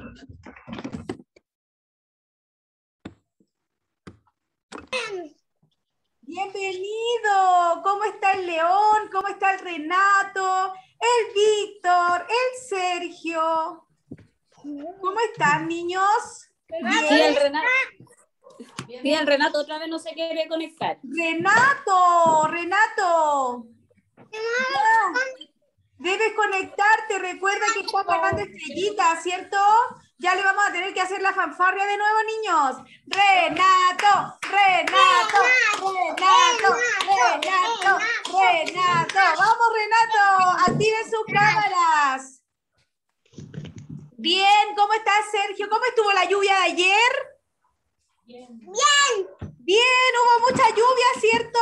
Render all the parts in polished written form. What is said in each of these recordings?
Bienvenido. ¿Cómo está el León? ¿Cómo está el Renato? El Víctor, el Sergio. ¿Cómo están, niños? Sí, el Renato. Sí, el Renato otra vez no se quiere conectar. Renato. Debes conectarte. Recuerda que está pagando estrellitas, ¿cierto? Ya le vamos a tener que hacer la fanfarria de nuevo, niños. Renato. Vamos, Renato. Activen sus cámaras. Bien, ¿cómo estás, Sergio? ¿Cómo estuvo la lluvia de ayer? Bien. Bien, hubo mucha lluvia, ¿cierto?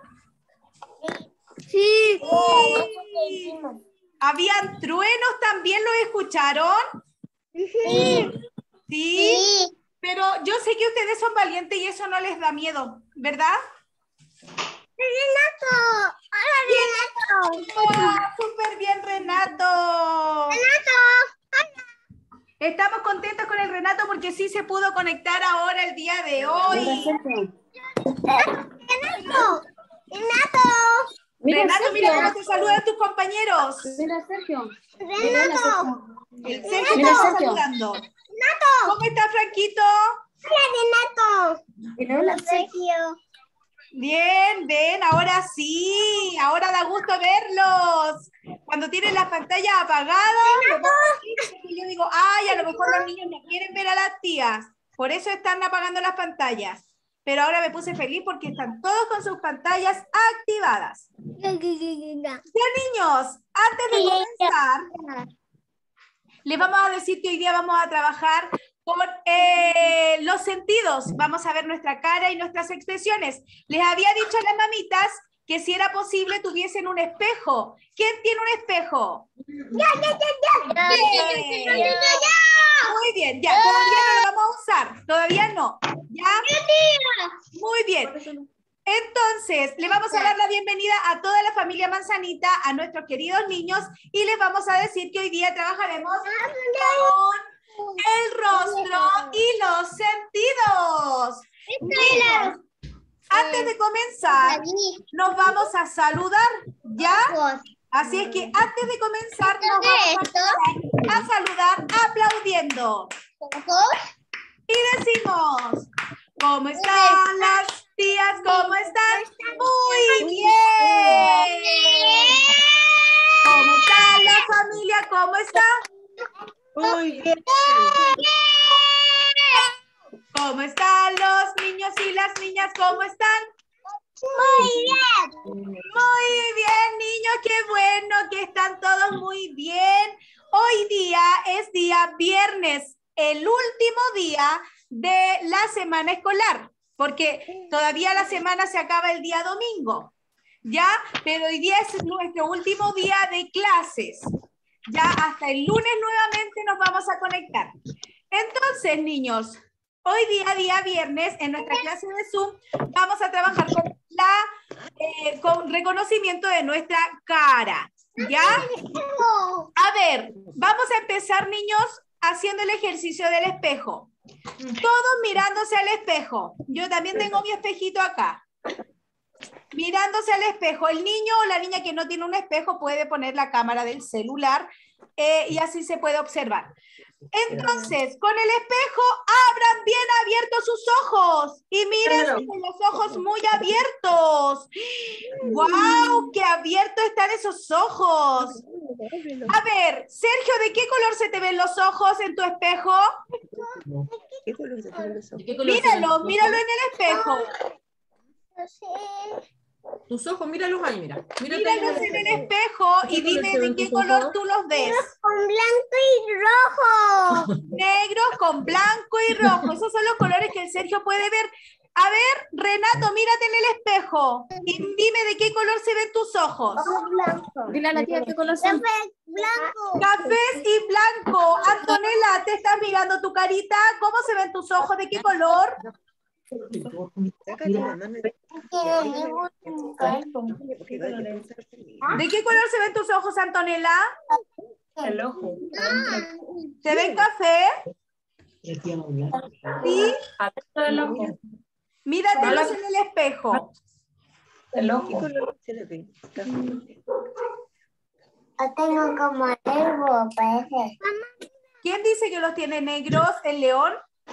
Sí. ¿Habían truenos también? ¿Los escucharon? Sí. ¿Sí? Pero yo sé que ustedes son valientes y eso no les da miedo, ¿verdad? Renato. Hola, Renato. ¡Ah, súper bien, Renato! Estamos contentos con el Renato porque sí se pudo conectar ahora el día de hoy. Renato, mira cómo te saludan tus compañeros. Mira, Sergio. El Sergio te está saludando. ¿Cómo está, Franquito? Hola, Sergio. Bien, ven, ahora sí. Ahora da gusto verlos. Cuando tienen las pantallas apagadas, lo pongo aquí porque yo digo, ay, a lo mejor los niños no quieren ver a las tías. Por eso están apagando las pantallas. Pero ahora me puse feliz porque están todos con sus pantallas activadas. Ya, niños, antes de comenzar, les vamos a decir que hoy día vamos a trabajar con los sentidos. Vamos a ver nuestra cara y nuestras expresiones. Les había dicho a las mamitas que si era posible tuviesen un espejo. ¿Quién tiene un espejo? Bien. Muy bien, ya, todavía no lo vamos a usar. Todavía no. ¿Ya? Muy bien. Entonces, le vamos a dar la bienvenida a toda la familia Manzanita, a nuestros queridos niños, y les vamos a decir que hoy día trabajaremos con el rostro y los sentidos. Niños, antes de comenzar, nos vamos a saludar, ¿ya? Así es que antes de comenzar, nos vamos a saludar aplaudiendo. Y decimos, ¿cómo están las tías? ¿Cómo están? ¡Muy bien! ¿Cómo está la familia? ¿Cómo está? Muy bien. ¿Cómo están los niños y las niñas? ¿Cómo están? Muy bien, niños, qué bueno que están todos muy bien. Hoy día es día viernes, el último día de la semana escolar, porque todavía la semana se acaba el día domingo, ¿ya? Pero hoy día es nuestro último día de clases. Ya hasta el lunes nuevamente nos vamos a conectar. Entonces, niños, hoy día viernes, en nuestra clase de Zoom, vamos a trabajar con reconocimiento de nuestra cara, ¿ya? A ver, vamos a empezar, niños, haciendo el ejercicio del espejo. Todos mirándose al espejo. Yo también tengo mi espejito acá. Mirándose al espejo. El niño o la niña que no tiene un espejo puede poner la cámara del celular y así se puede observar. Entonces, con el espejo, abran bien abiertos sus ojos y miren con los ojos muy abiertos. ¡Guau! ¡Qué abiertos están esos ojos! A ver, Sergio, ¿de qué color se te ven los ojos en tu espejo? ¿Qué color se tienen los ojos? Míralo en el espejo. Tus ojos, míralos ahí, mira. Míralos en el espejo y dime de qué color tú los ves. Con blanco y rojo. Negros con blanco y rojo. Esos son los colores que el Sergio puede ver. A ver, Renato, mírate en el espejo y dime de qué color se ven tus ojos. Blanco. Dile a la tía qué color son. Blanco. Cafés y blanco. Antonella, ¿te estás mirando tu carita? ¿Cómo se ven tus ojos? ¿De qué color? ¿De qué color se ven tus ojos, Antonella? El ojo. ¿Se ven café? ¿Sí? Adentro del ojo. Míratelos en el espejo. El ¿Qué ojo. color se le ve? Yo tengo como algo, parece. ¿Quién dice que los tiene negros? ¿El león?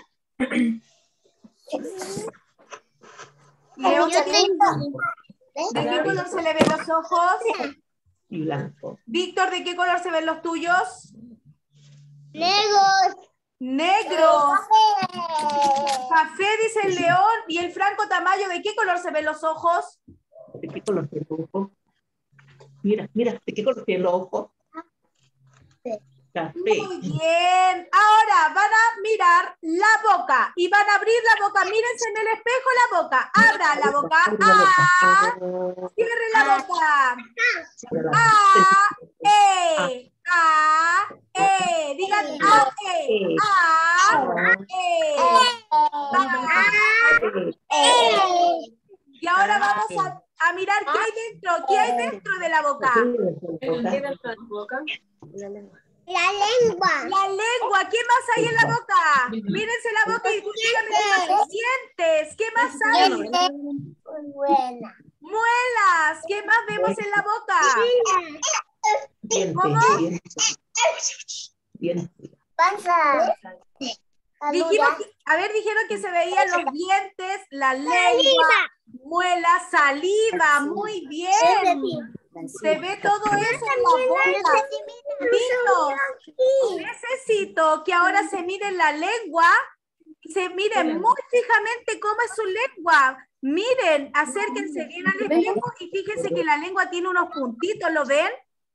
León, Yo ¿de qué color se le ven los ojos? Y blanco. Víctor, ¿de qué color se ven los tuyos? Negros. Negros. Café, dice el león. ¿Y el Franco Tamayo, de qué color se ven los ojos? ¿De qué color tiene el ojo? Mira, mira, ¿de qué color tiene el ojo? Café. Muy bien. Ahora van a mirar la boca y van a abrir la boca. Mírense en el espejo la boca. Abran la boca. ¡Ah! Cierren la boca. ¡Ah! ¡E! ¡Ah! ¡E! Digan ¡ah! ¡E! ¡ah! ¡E! Y ahora vamos a mirar qué hay dentro. ¿Qué hay dentro de la boca? ¿Qué dentro de tu boca? La lengua. La lengua, ¿qué más hay en la boca? Mírense la boca y díganme dientes. ¿Qué más hay? Muy buena. Muelas, ¿qué más vemos en la boca? Dientes, ¿Cómo? dientes. Pasa. Dijeron que se veían los dientes, la lengua, muelas, saliva. Muy bien. Se ve todo eso en la boca. Niños, necesito que ahora se miren la lengua y se miren muy fijamente cómo es su lengua. Miren, acérquense bien al espejo y fíjense que la lengua tiene unos puntitos, ¿lo ven?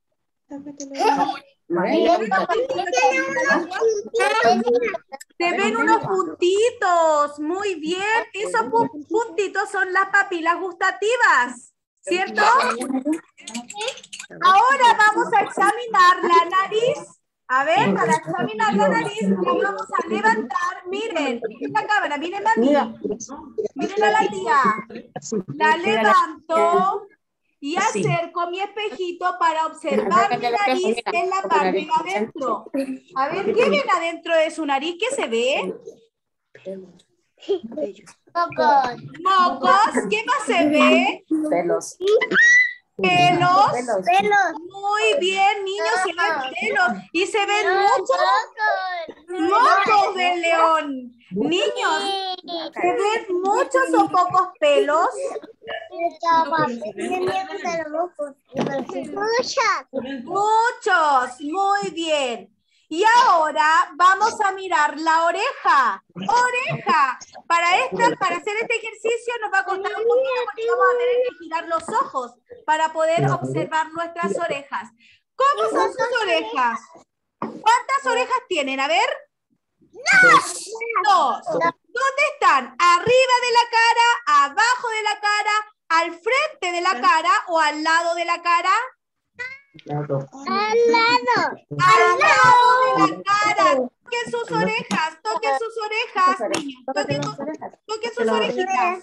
Se ven unos puntitos, muy bien. Esos puntitos son las papilas gustativas, ¿cierto? Ahora vamos a examinar la nariz. A ver, para examinar la nariz la vamos a levantar. Miren, esta cámara, miren a mí. Miren a la tía. La levanto y acerco mi espejito para observar mi nariz en la parte de adentro. A ver, ¿qué ven adentro de su nariz? ¿Qué se ve? Pocos. Mocos. ¿Qué más se ve? Pelos. Pelos. Pelos. Muy bien, niños, se ven pelos. Y se ven muchos mocos del león. Niños, ¿se ven muchos o pocos pelos? Muchos, muy bien. Y ahora vamos a mirar la oreja. Oreja. Para hacer este ejercicio nos va a costar un poquito porque vamos a tener que girar los ojos para poder observar nuestras orejas. ¿Cómo son sus orejas? ¿Cuántas orejas tienen? A ver. Dos. ¿Dónde están? ¿Arriba de la cara? ¿Abajo de la cara? ¿Al frente de la cara o al lado de la cara? Al lado. Al lado de la cara. Toquen sus orejas, toquen sus orejas, niños. Toquen sus orejitas.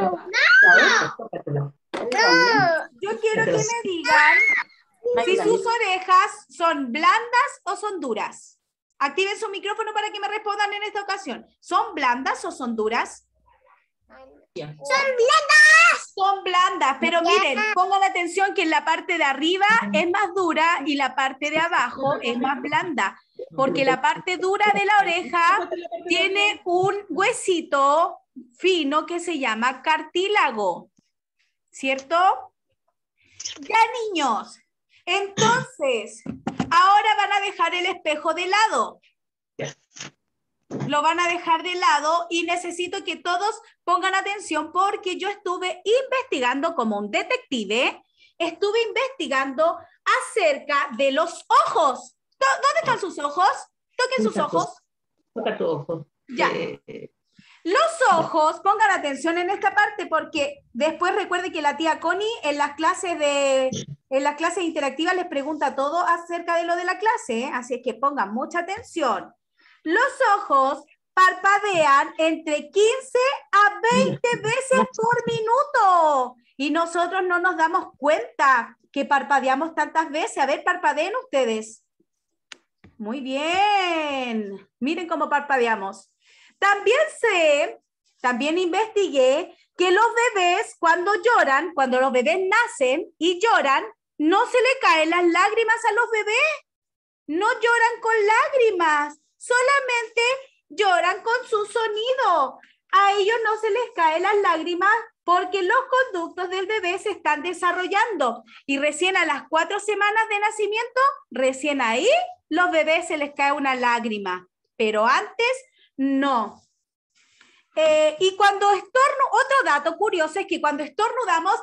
Yo quiero que me digan si sus orejas son blandas o son duras. Activen su micrófono para que me respondan en esta ocasión. ¿Son blandas o son duras? Son blandas, pero miren, pongan atención que en la parte de arriba es más dura y la parte de abajo es más blanda, porque la parte dura de la oreja tiene un huesito fino que se llama cartílago, ¿cierto? Ya, niños, entonces, ahora van a dejar el espejo de lado. Lo van a dejar de lado y necesito que todos pongan atención porque yo estuve investigando como un detective, estuve investigando acerca de los ojos. ¿Dónde están sus ojos? Toquen sus ojos. Toca tu ojo. Ya. Los ojos, pongan atención en esta parte porque después recuerde que la tía Connie en las clases interactivas les pregunta todo acerca de lo de la clase, ¿eh? Así es que pongan mucha atención. Los ojos parpadean entre 15 a 20 veces por minuto y nosotros no nos damos cuenta que parpadeamos tantas veces. A ver, parpadeen ustedes. Muy bien. Miren cómo parpadeamos. También investigué que los bebés cuando lloran, cuando los bebés nacen y lloran, no se le caen las lágrimas a los bebés. No lloran con lágrimas, solamente lloran con su sonido. A ellos no se les caen las lágrimas porque los conductos del bebé se están desarrollando. Y recién a las 4 semanas de nacimiento, recién ahí, los bebés se les cae una lágrima. Pero antes, no. Y cuando otro dato curioso es que cuando estornudamos,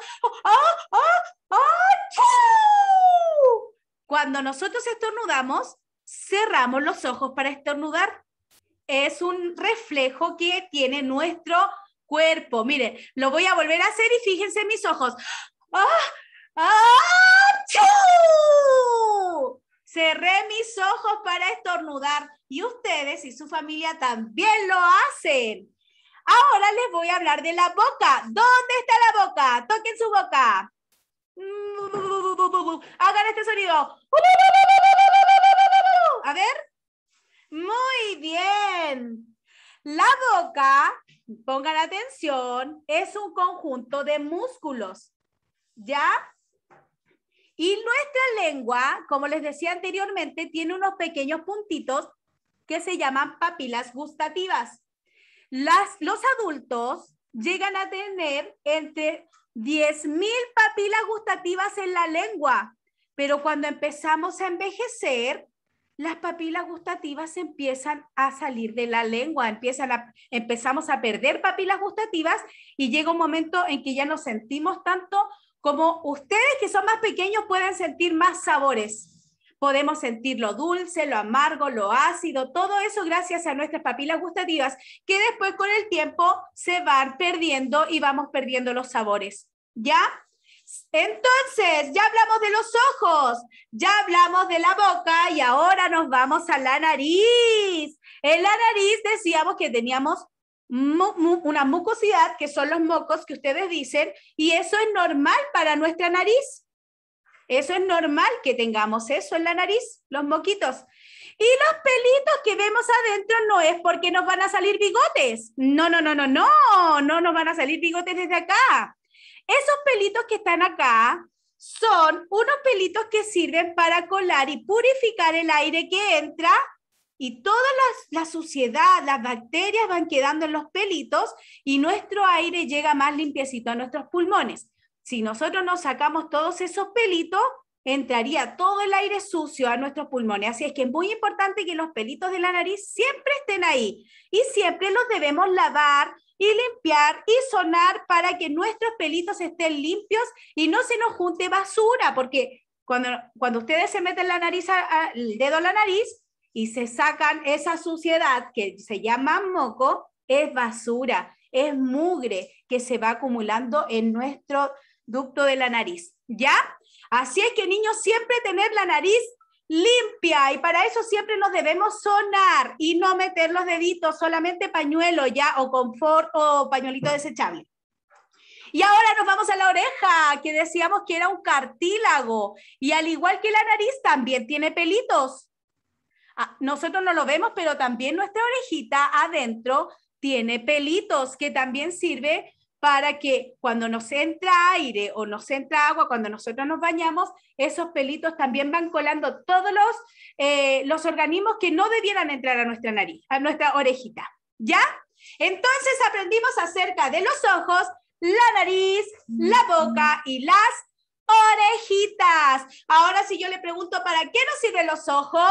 cuando nosotros estornudamos, cerramos los ojos para estornudar. Es un reflejo que tiene nuestro cuerpo. Miren, lo voy a volver a hacer y fíjense en mis ojos. Cerré mis ojos para estornudar y ustedes y su familia también lo hacen. Ahora les voy a hablar de la boca. ¿Dónde está la boca? Toquen su boca. Hagan este sonido. A ver. Muy bien. La boca, pongan atención, es un conjunto de músculos. ¿Ya? Y nuestra lengua, como les decía anteriormente, tiene unos pequeños puntitos que se llaman papilas gustativas. Los adultos llegan a tener entre 10.000 papilas gustativas en la lengua, pero cuando empezamos a envejecer, las papilas gustativas empiezan a salir de la lengua, empezamos a perder papilas gustativas y llega un momento en que ya no sentimos tanto como ustedes que son más pequeños pueden sentir más sabores. Podemos sentir lo dulce, lo amargo, lo ácido, todo eso gracias a nuestras papilas gustativas que después con el tiempo se van perdiendo y vamos perdiendo los sabores. ¿Ya? Entonces, ya hablamos de los ojos, ya hablamos de la boca y ahora nos vamos a la nariz. En la nariz decíamos que teníamos una mucosidad, que son los mocos que ustedes dicen, y eso es normal para nuestra nariz. Eso es normal que tengamos eso en la nariz, los moquitos. Y los pelitos que vemos adentro no es porque nos van a salir bigotes. No nos van a salir bigotes desde acá. Esos pelitos que están acá son unos pelitos que sirven para colar y purificar el aire que entra y toda la suciedad, las bacterias van quedando en los pelitos y nuestro aire llega más limpiecito a nuestros pulmones. Si nosotros nos sacamos todos esos pelitos, entraría todo el aire sucio a nuestros pulmones. Así es que es muy importante que los pelitos de la nariz siempre estén ahí y siempre los debemos lavar y limpiar y sonar para que nuestros pelitos estén limpios y no se nos junte basura, porque cuando ustedes se meten la nariz, el dedo a la nariz y se sacan esa suciedad que se llama moco, es basura, es mugre que se va acumulando en nuestro ducto de la nariz, ¿ya? Así es que, niños, siempre tener la nariz limpia y para eso siempre nos debemos sonar y no meter los deditos, solamente pañuelo ya o confort o pañuelito desechable. Y ahora nos vamos a la oreja, que decíamos que era un cartílago y al igual que la nariz también tiene pelitos. Nosotros no lo vemos, pero también nuestra orejita adentro tiene pelitos que también sirve para que cuando nos entra aire o nos entra agua, cuando nosotros nos bañamos, esos pelitos también van colando todos los organismos que no debieran entrar a nuestra nariz, a nuestra orejita, ¿ya? Entonces aprendimos acerca de los ojos, la nariz, la boca y las orejitas. Ahora si yo le pregunto, ¿para qué nos sirven los ojos?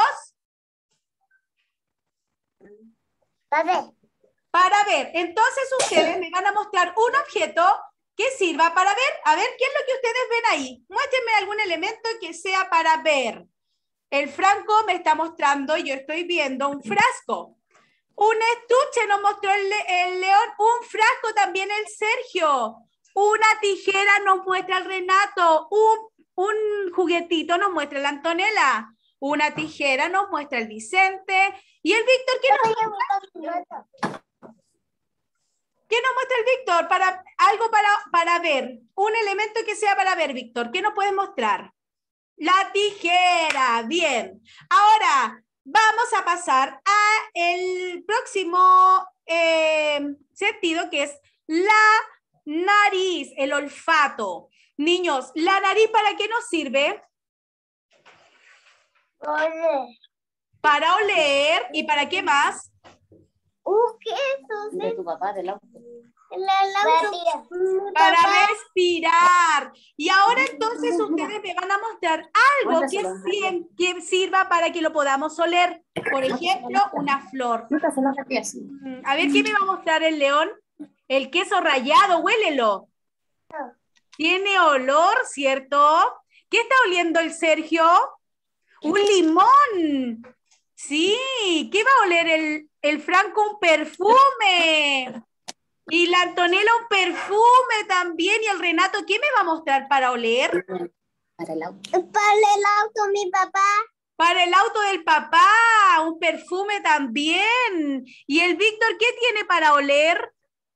Para ver. Entonces ustedes me van a mostrar un objeto que sirva para ver. A ver, ¿qué es lo que ustedes ven ahí? Muéstrenme algún elemento que sea para ver. El Franco me está mostrando, yo estoy viendo un frasco. Un estuche nos mostró el León, un frasco también el Sergio. Una tijera nos muestra el Renato, un juguetito nos muestra la Antonella. Una tijera nos muestra el Vicente. ¿Y el Víctor qué nos muestra? ¿Qué nos muestra el Víctor? Algo para ver. Un elemento que sea para ver, Víctor. ¿Qué nos puedes mostrar? La tijera. Bien. Ahora vamos a pasar a próximo sentido, que es la nariz, el olfato. Niños, ¿la nariz para qué nos sirve? Ole. Para oler. ¿Y para qué más? ¿Qué es eso? De tu papá, del auto. Para respirar. Y ahora entonces ustedes me van a mostrar algo que sirva para que lo podamos oler. Por ejemplo, una flor. A ver, ¿qué me va a mostrar el león? El queso rallado, huélelo. Tiene olor, ¿cierto? ¿Qué está oliendo el Sergio? ¡Un limón! Sí, ¿qué va a oler el Franco? Un perfume. Y la Antonella un perfume también. Y el Renato, ¿qué me va a mostrar para oler? Para el auto. Para el auto, mi papá. Para el auto del papá, un perfume también. ¿Y el Víctor qué tiene para oler?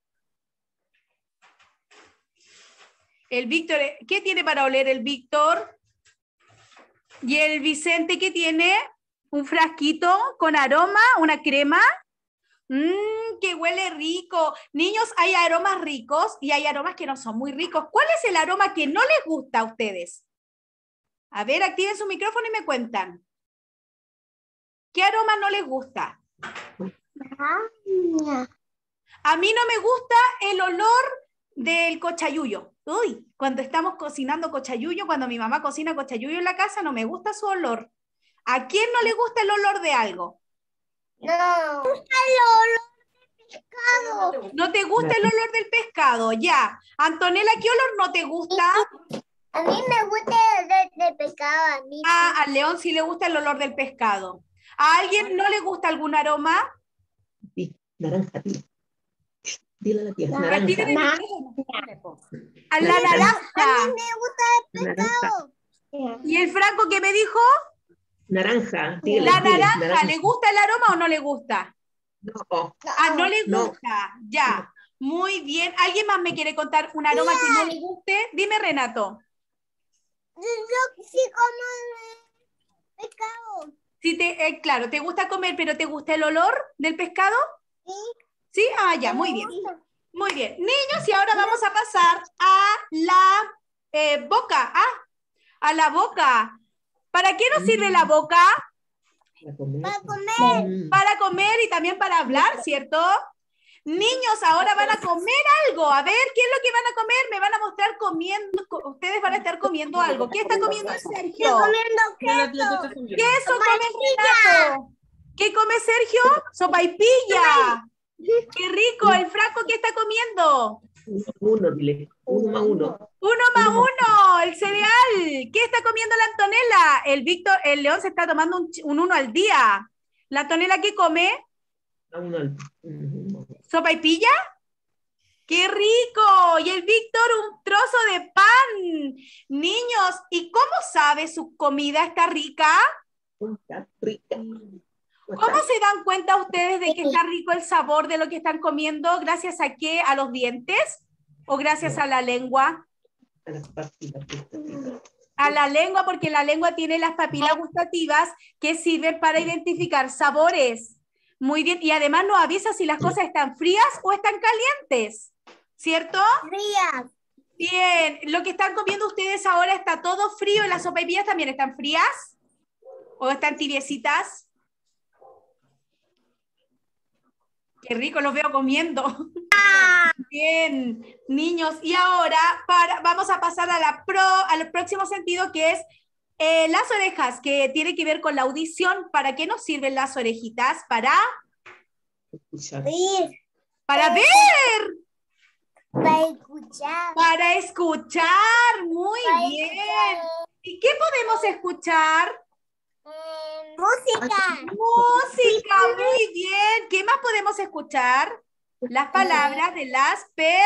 El Víctor, ¿qué tiene para oler el Víctor? ¿Y el Vicente qué tiene? Un frasquito con aroma, una crema. Que huele rico. Niños, hay aromas ricos y hay aromas que no son muy ricos. ¿Cuál es el aroma que no les gusta a ustedes? A ver, activen su micrófono y me cuentan. ¿Qué aroma no les gusta? A mí no me gusta el olor del cochayuyo. Uy, cuando estamos cocinando cochayuyo, cuando mi mamá cocina cochayuyo en la casa, no me gusta su olor. ¿A quién no le gusta el olor de algo? No. El olor de pescado. ¿No te gusta el olor del pescado? Ya. Antonella, ¿qué olor no te gusta? A mí me gusta el olor de pescado. A mí. Ah, al león sí le gusta el olor del pescado. ¿A alguien no le gusta algún aroma? Sí, naranja, tía. Dile a la tía, Activen naranja. el micrófono. A la naranja. Me gusta el pescado. ¿Y el Franco qué me dijo? Naranja. Dile, La dile, naranja, ¿le gusta el aroma o no le gusta? No. Ah, no le No. gusta. Ya. Muy bien. ¿Alguien más me quiere contar un aroma que no le guste? Dime, Renato. Yo sí como pescado. Si claro, ¿te gusta comer, pero te gusta el olor del pescado? Sí. ¿Sí? Ah, ya, muy bien. Muy bien. Niños, y ahora vamos a pasar a la boca. A la boca. ¿Para qué nos sirve la boca? Para comer. Para comer y también para hablar, ¿cierto? Niños, ahora van a comer algo. A ver, ¿qué es lo que van a comer? Me van a mostrar comiendo. Ustedes van a estar comiendo algo. ¿Qué está comiendo el Sergio? Estoy comiendo queso. Queso come Renato. ¿Qué come Sergio? Sopaipilla. ¡Qué rico! ¿El Franco qué está comiendo? Uno, dile. 1+1. 1+1, el cereal. ¿Qué está comiendo la Antonella? El León se está tomando un 1 al día. ¿La Antonella qué come? ¿Sopaipilla? ¡Qué rico! Y el Víctor un trozo de pan. Niños, ¿y cómo sabe su comida está rica? Está rica. ¿Cómo se dan cuenta ustedes de que está rico el sabor de lo que están comiendo? ¿Gracias a qué? ¿A los dientes? ¿O gracias a la lengua? A las papilas gustativas. A la lengua, porque la lengua tiene las papilas gustativas que sirven para identificar sabores. Muy bien, y además nos avisa si las cosas están frías o están calientes, ¿cierto? Frías. Bien, lo que están comiendo ustedes ahora está todo frío, ¿y las sopaipillas también están frías? ¿O están tibiecitas? Qué rico, los veo comiendo. Bien, niños. Y ahora vamos a pasar al próximo sentido, que es las orejas, que tiene que ver con la audición. ¿Para qué nos sirven las orejitas? Para Escuchar. ver. Para escuchar. Para escuchar. Muy bien. ¿Y qué podemos escuchar? Música. Música, muy bien. ¿Qué más podemos escuchar? Las palabras de las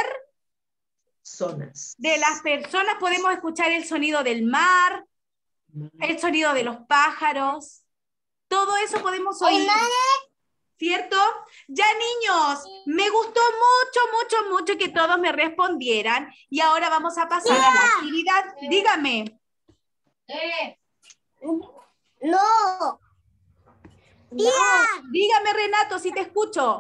personas. Podemos escuchar el sonido del mar, el sonido de los pájaros. Todo eso podemos oír, ¿cierto? Ya, niños, me gustó mucho que todos me respondieran. Y ahora vamos a pasar a la actividad. Dígame. No. Dígame, Renato, si te escucho.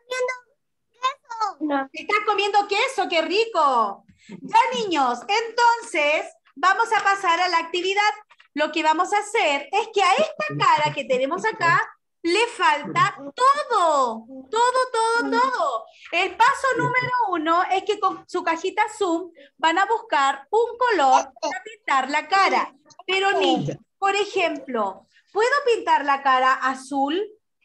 No. Estás comiendo queso, qué rico. Ya, niños, entonces vamos a pasar a la actividad. Lo que vamos a hacer es que a esta cara que tenemos acá le falta todo. Todo. El paso número 1 es que con su cajita Zoom van a buscar un color para pintar la cara. Pero, niños, por ejemplo, ¿puedo pintar la cara azul?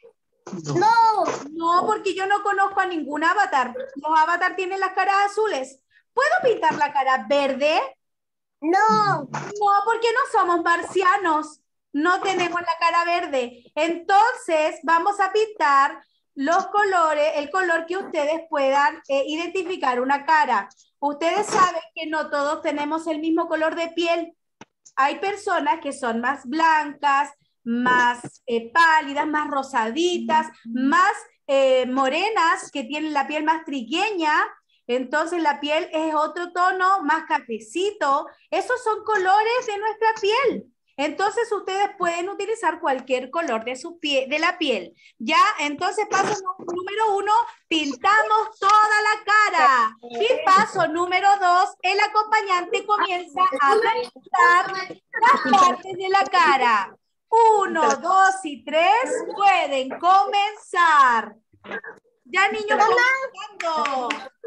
No. No, porque yo no conozco a ningún avatar. Los avatars tienen las caras azules. ¿Puedo pintar la cara verde? No. No, porque no somos marcianos. No tenemos la cara verde. Entonces, vamos a pintar los colores, el color que ustedes puedan identificar una cara. Ustedes saben que no todos tenemos el mismo color de piel. Hay personas que son más blancas, más pálidas, más rosaditas, más morenas, que tienen la piel más trigueña. Entonces la piel es otro tono, más cafecito. Esos son colores de nuestra piel. Entonces ustedes pueden utilizar cualquier color de su piel, de la piel. Ya, entonces paso número 1, pintamos toda la cara. Y paso número 2, el acompañante comienza a pintar las partes de la cara. 1, 2 y 3 pueden comenzar. Ya, niños, comenzando.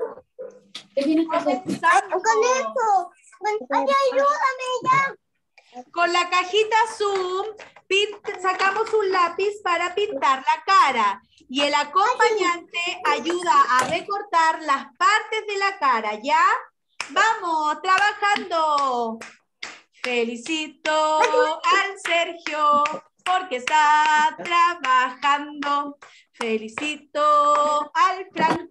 Comenzando. Con eso. Ay, ayúdame ya. Con la cajita Zoom sacamos un lápiz para pintar la cara y el acompañante ayuda a recortar las partes de la cara, ¿ya? ¡Vamos, trabajando! Felicito al Sergio porque está trabajando. Felicito al Frank.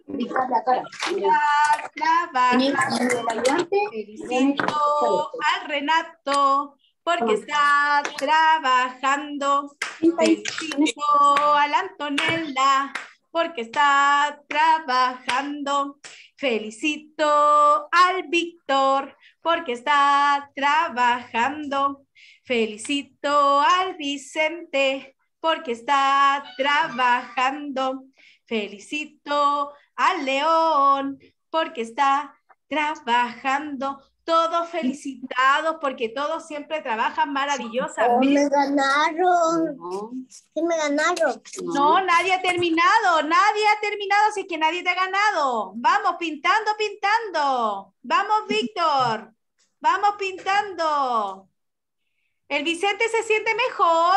Está trabajando. Felicito al Renato porque está trabajando. Felicito a la Antonella porque está trabajando. Felicito al Víctor porque está trabajando. Felicito al Vicente porque está trabajando. Felicito al León porque está trabajando. Todos felicitados porque todos siempre trabajan maravillosamente. Me ganaron. Sí, me ganaron. No, nadie ha terminado, así que nadie te ha ganado. Vamos, pintando. Vamos, Víctor. Vamos pintando. ¿El Vicente se siente mejor?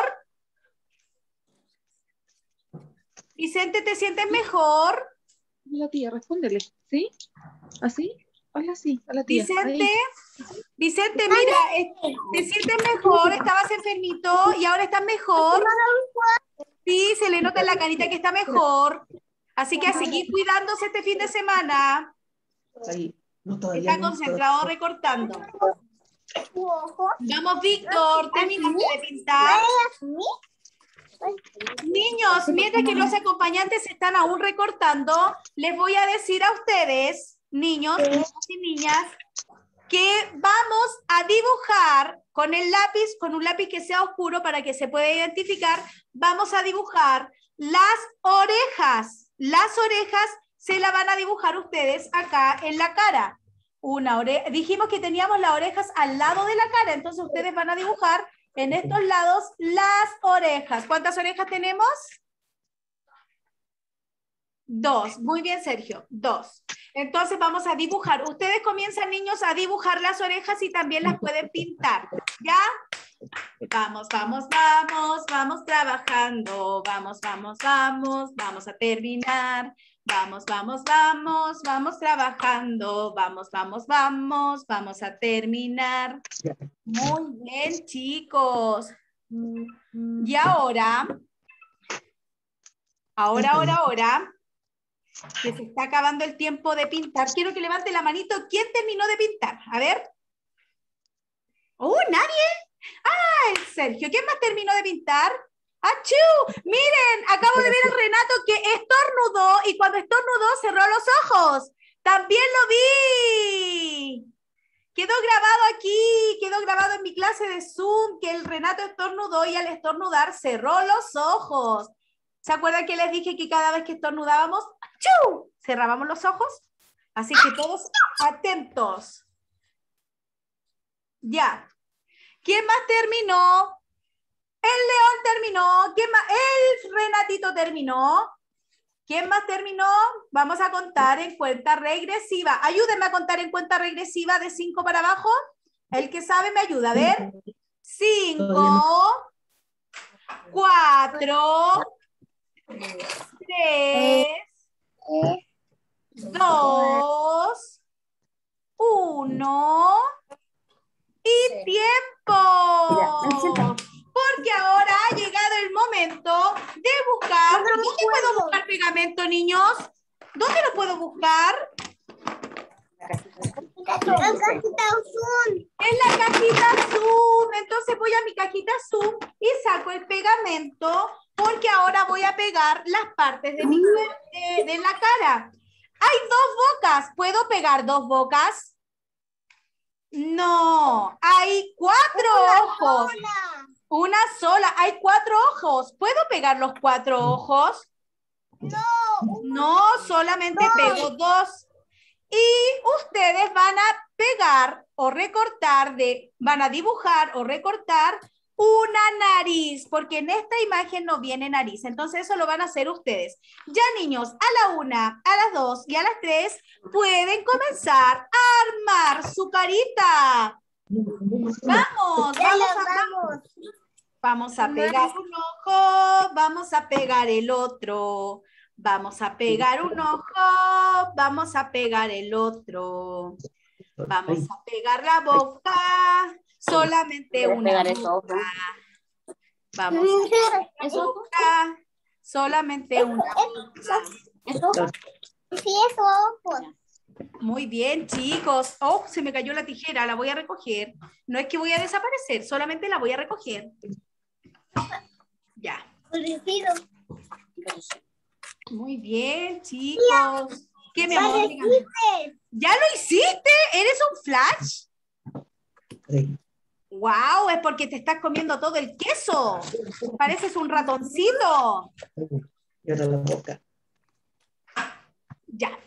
Vicente, ¿te sientes mejor? Hola, tía, respóndele. ¿Sí? ¿Así? Hola, sí. Hola, tía. Vicente, mira, ¿te sientes mejor? Estabas enfermito y ahora estás mejor. Sí, se le nota en la carita que está mejor. Así que a seguir cuidándose este fin de semana. Ahí. No, está concentrado recortando. Vamos, Víctor, terminaste de pintar. Niños, mientras que los acompañantes están aún recortando, les voy a decir a ustedes, niños y niñas, que vamos a dibujar con el lápiz, con un lápiz que sea oscuro para que se pueda identificar, vamos a dibujar las orejas. Las orejas se las van a dibujar ustedes acá en la cara. Dijimos que teníamos las orejas al lado de la cara, entonces ustedes van a dibujar en estos lados las orejas. ¿Cuántas orejas tenemos? 2. Muy bien, Sergio. 2. Entonces vamos a dibujar. Ustedes comienzan, niños, a dibujar las orejas y también las pueden pintar. ¿Ya? Vamos trabajando. Vamos a terminar. Vamos trabajando. Vamos a terminar. Muy bien, chicos. Y ahora, que se está acabando el tiempo de pintar, quiero que levante la manito. ¿Quién terminó de pintar? A ver. ¿Nadie? ¡Ah, el Sergio! ¿Quién más terminó de pintar? ¡Achú! Miren, acabo de ver al Renato que estornudó y cuando estornudó cerró los ojos. ¡También lo vi! Quedó grabado aquí, quedó grabado en mi clase de Zoom que el Renato estornudó y al estornudar cerró los ojos. ¿Se acuerdan que les dije que cada vez que estornudábamos, ¡achú!, cerrábamos los ojos? Así que todos atentos. Ya. ¿Quién más terminó? El León terminó. ¿Quién más? El Renatito terminó. ¿Quién más terminó? Vamos a contar en cuenta regresiva. Ayúdenme a contar en cuenta regresiva de 5 para abajo. El que sabe me ayuda. A ver. 5, 4, 3, 2, 1 y tiempo. Porque ahora ha llegado el momento de buscar. ¿Dónde puedo buscar pegamento, niños? ¿Dónde lo puedo buscar? La cajita Zoom. En la cajita Zoom. Entonces voy a mi cajita Zoom y saco el pegamento porque ahora voy a pegar las partes de mi de la cara. Hay 2 bocas. ¿Puedo pegar 2 bocas? No. Hay 4 ojos. Una sola. Hay 4 ojos. ¿Puedo pegar los 4 ojos? No, solamente pego 2. Y ustedes van a pegar o recortar, van a dibujar o recortar una nariz, porque en esta imagen no viene nariz. Entonces eso lo van a hacer ustedes. Ya, niños, a la 1, a las 2 y a las 3 pueden comenzar a armar su carita. Vamos, vamos a pegar un ojo, vamos a pegar el otro. Vamos a pegar un ojo, vamos a pegar el otro. Vamos a pegar la boca, solamente una boca. Vamos a pegar la boca, solamente una boca. Sí, eso. Muy bien, chicos. Oh, se me cayó la tijera, la voy a recoger. No es que voy a desaparecer, solamente la voy a recoger. Ya. Muy bien, chicos. ¿Qué me amor? ¿Ya lo hiciste? ¿Eres un flash? Sí. ¡Wow! Es porque te estás comiendo todo el queso. Pareces un ratoncito. Y ahora la boca. Ya.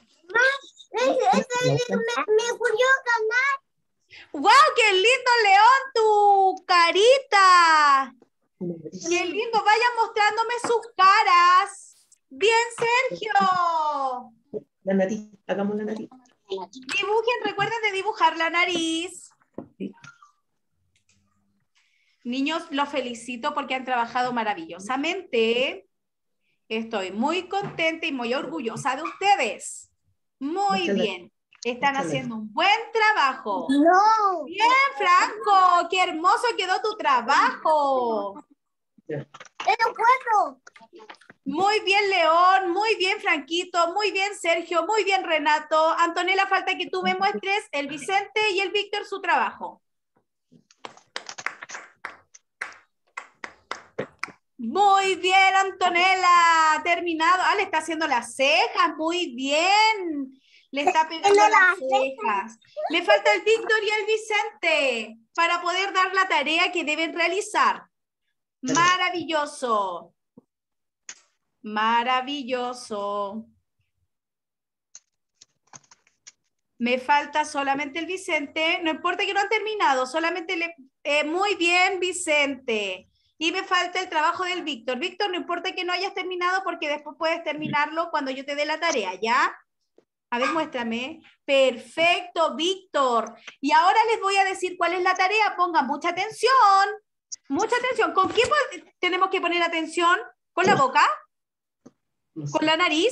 Me ocurrió ganar. ¡Wow! ¡Qué lindo, León, tu carita! ¡Qué lindo! Vayan mostrándome sus caras. Bien, Sergio. La nariz, hagamos la nariz. Dibujen, recuerden de dibujar la nariz. Sí. Niños, los felicito porque han trabajado maravillosamente. Estoy muy contenta y muy orgullosa de ustedes. Muy bien. Están haciendo un buen trabajo. No. Bien, Franco. Qué hermoso quedó tu trabajo. Pero 4. Muy bien, León. Muy bien, Franquito. Muy bien, Sergio. Muy bien, Renato. Antonella, falta que tú me muestres el Vicente y el Víctor su trabajo. Muy bien, Antonella. Terminado. Ah, le está haciendo las cejas. Muy bien. Le está pegando las cejas. Le falta el Víctor y el Vicente para poder dar la tarea que deben realizar. Maravilloso. Maravilloso. Me falta solamente el Vicente. No importa que no han terminado, solamente muy bien, Vicente. Y me falta el trabajo del Víctor. Víctor, no importa que no hayas terminado porque después puedes terminarlo cuando yo te dé la tarea, ¿ya? A ver, muéstrame. Perfecto, Víctor. Y ahora les voy a decir cuál es la tarea. Pongan mucha atención. Mucha atención. ¿Con qué tenemos que poner atención? ¿Con la boca? ¿Con la nariz?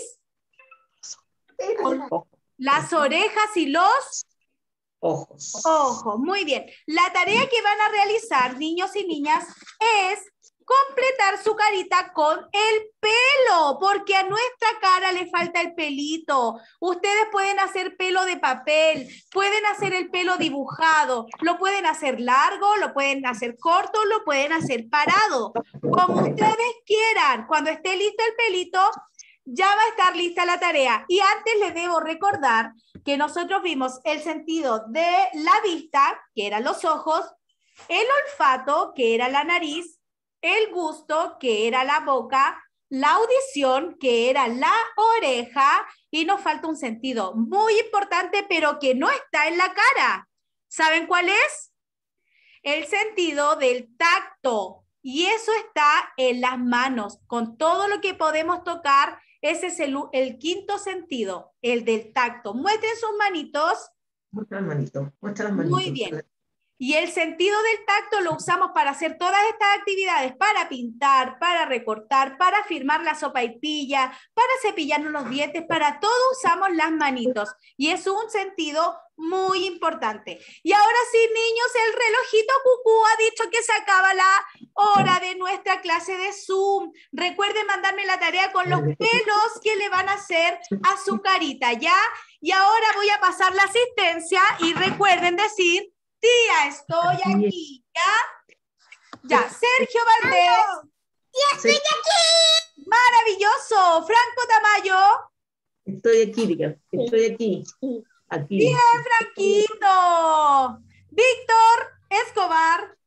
¿Con las orejas y los ojos? Ojos. Muy bien. La tarea que van a realizar, niños y niñas, es completar su carita con el pelo, porque a nuestra cara le falta el pelito. Ustedes pueden hacer pelo de papel, pueden hacer el pelo dibujado, lo pueden hacer largo, lo pueden hacer corto, lo pueden hacer parado, como ustedes quieran. Cuando esté listo el pelito, ya va a estar lista la tarea. Y antes les debo recordar que nosotros vimos el sentido de la vista, que eran los ojos, el olfato, que era la nariz, el gusto, que era la boca, la audición, que era la oreja, y nos falta un sentido muy importante, pero que no está en la cara. ¿Saben cuál es? El sentido del tacto. Y eso está en las manos. Con todo lo que podemos tocar, ese es el quinto sentido, el del tacto. Muestren sus manitos. Muestra las manitos, muestra las manitos. Muy bien. Y el sentido del tacto lo usamos para hacer todas estas actividades, para pintar, para recortar, para firmar la sopaipilla, para cepillarnos los dientes, para todo usamos las manitos. Y es un sentido muy importante. Y ahora sí, niños, el relojito cucú ha dicho que se acaba la hora de nuestra clase de Zoom. Recuerden mandarme la tarea con los pelos que le van a hacer a su carita, ¿ya? Y ahora voy a pasar la asistencia y recuerden decir: tía, estoy aquí, ¿ya? Ya, Sergio Valdés. ¡Ya estoy aquí! Maravilloso. Franco Tamayo. Estoy aquí, diga. Estoy aquí. Aquí. Bien, Franquito. Víctor Escobar.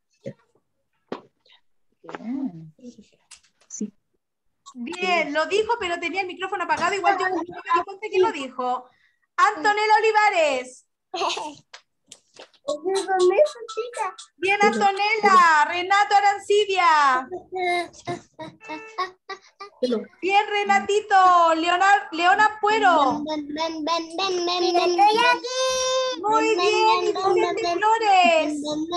Sí. Bien, lo dijo, pero tenía el micrófono apagado. Igual yo no me di cuenta que lo dijo. Antonella Olivares. Bien, Antonella. Renato Arancibia. Bien, Renatito. Leona Puero. Muy bien, Vicente Flores.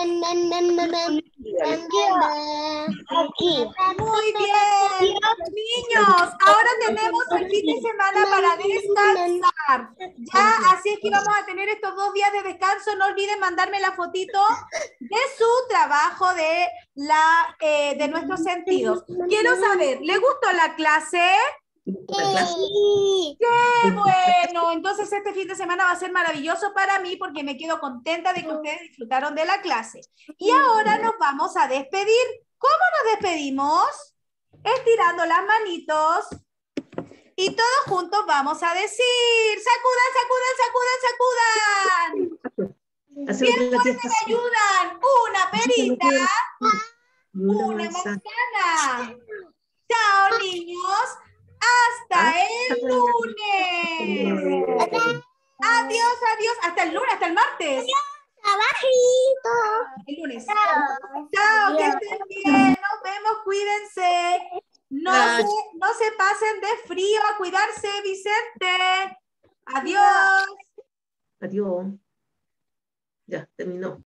Aquí. Muy bien. Niños, ahora tenemos el fin de semana para descansar. Ya, así es que vamos a tener estos 2 días de descanso. No olviden mandarme la fotito de su trabajo de nuestros sentidos. Quiero saber, ¿le gustó la clase? Sí. ¡Qué bueno! Entonces este fin de semana va a ser maravilloso para mí porque me quedo contenta de que ustedes disfrutaron de la clase. Y ahora nos vamos a despedir. ¿Cómo nos despedimos? Estirando las manitos y todos juntos vamos a decir: ¡sacudan, sacudan, sacudan, sacudan! ¿Quién me ayudan? Una perita, una manzana. ¡Chao, niños! ¡Hasta el lunes! Adiós, adiós. Hasta el lunes, hasta el martes. Abajito. El lunes. Chao, que estén bien. Nos vemos, cuídense. No se pasen de frío, a cuidarse, Vicente. Adiós. Adiós. Ya, terminó.